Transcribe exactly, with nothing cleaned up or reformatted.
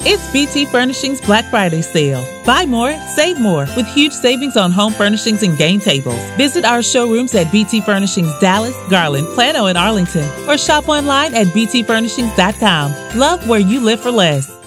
It's B T Furnishings Black Friday sale. Buy more, save more with huge savings on home furnishings and game tables. Visit our showrooms at B T Furnishings Dallas, Garland, Plano, and Arlington, or shop online at b t furnishings dot com. Love where you live for less.